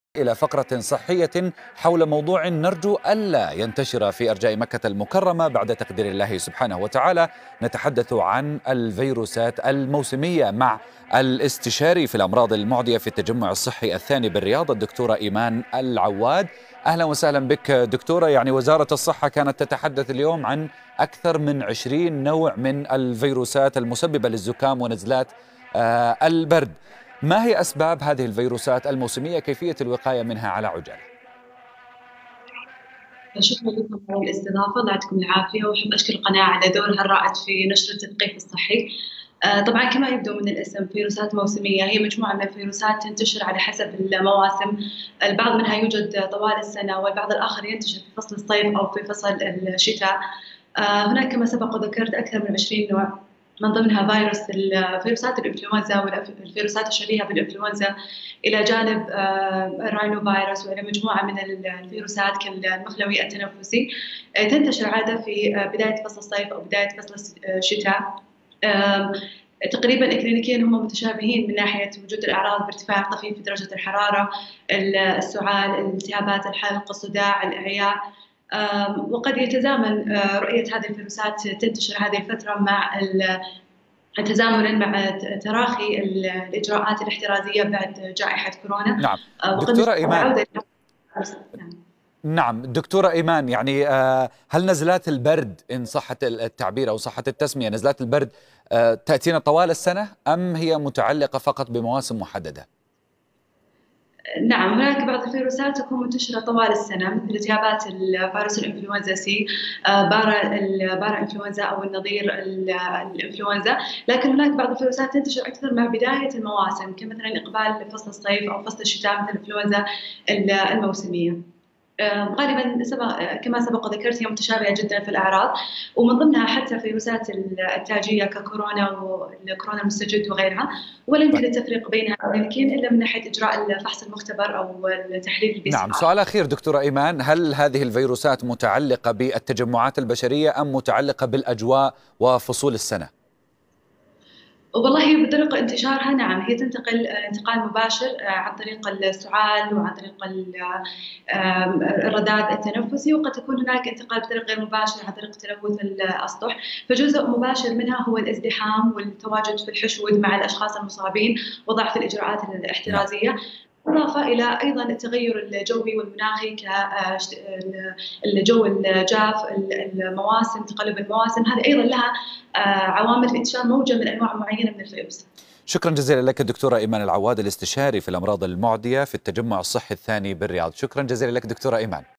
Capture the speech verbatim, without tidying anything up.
إلى فقرة صحية حول موضوع نرجو ألا ينتشر في أرجاء مكة المكرمة بعد تقدير الله سبحانه وتعالى. نتحدث عن الفيروسات الموسمية مع الاستشاري في الأمراض المعدية في التجمع الصحي الثاني بالرياض الدكتورة إيمان العواد. أهلا وسهلا بك دكتورة. يعني وزارة الصحة كانت تتحدث اليوم عن أكثر من عشرين نوع من الفيروسات المسببة للزكام ونزلات آه البرد. ما هي أسباب هذه الفيروسات الموسمية؟ كيفية الوقاية منها على عجالة؟ شكرا لكم على الاستضافة، الله يعطيكم العافية، وأحب أشكر القناة على دورها الرائد في نشر التثقيف الصحي. آه، طبعا كما يبدو من الاسم فيروسات موسمية هي مجموعة من الفيروسات تنتشر على حسب المواسم. البعض منها يوجد طوال السنة والبعض الآخر ينتشر في فصل الصيف أو في فصل الشتاء. آه، هناك كما سبق وذكرت أكثر من عشرين نوع، من ضمنها فيروس فيروسات الإنفلونزا والفيروسات الشبيهة بالإنفلونزا، إلى جانب الراينو فيروس، وإلى مجموعة من الفيروسات كالمخلوي التنفسي تنتشر عادة في بداية فصل الصيف أو بداية فصل الشتاء. تقريبا إكلينيكيا هم متشابهين من ناحية وجود الأعراض بارتفاع طفيف في درجة الحرارة، السعال، التهابات الحلق، الصداع، الإعياء. وقد يتزامن رؤية هذه الفيروسات تنتشر هذه الفترة مع تزامنا مع تراخي الإجراءات الاحترازية بعد جائحة كورونا. نعم دكتورة إيمان. نعم. نعم دكتورة إيمان، يعني هل نزلات البرد إن صحت التعبير أو صحت التسمية، نزلات البرد تأتينا طوال السنة أم هي متعلقة فقط بمواسم محددة؟ نعم، هناك بعض الفيروسات تكون منتشرة طوال السنة مثل التهابات الفيروس الإنفلونزا سي، بارا البارا إنفلونزا أو النظير الإنفلونزا، لكن هناك بعض الفيروسات تنتشر أكثر مع بداية المواسم كمثلا إقبال فصل الصيف أو فصل الشتاء مثل الإنفلونزا الموسمية. غالبا كما سبق وذكرت هي متشابهه جدا في الاعراض، ومن ضمنها حتى فيروسات التاجيه ككورونا والكورونا المستجد وغيرها، ولا يمكن التفريق بينها يمكن الا من ناحيه اجراء الفحص المختبر او التحليل البي سي آر. نعم، سؤال اخير دكتوره ايمان، هل هذه الفيروسات متعلقه بالتجمعات البشريه ام متعلقه بالاجواء وفصول السنه؟ والله بطريقة انتشارها نعم، هي تنتقل انتقال مباشر عن طريق السعال وعن طريق الرذاذ التنفسي، وقد تكون هناك انتقال بطريق غير مباشر عن طريق تلوث الأسطح. فجزء مباشر منها هو الازدحام والتواجد في الحشود مع الأشخاص المصابين وضعف الإجراءات الاحترازية، إضافة إلى أيضا التغير الجوي والمناخي كالجو الجاف، المواسم، تقلب المواسم، هذه أيضا لها عوامل في انتشار موجة من أنواع معينة من الفيروس. شكرا جزيلا لك الدكتورة إيمان العواد، الاستشاري في الأمراض المعدية في التجمع الصحي الثاني بالرياض. شكرا جزيلا لك دكتورة إيمان.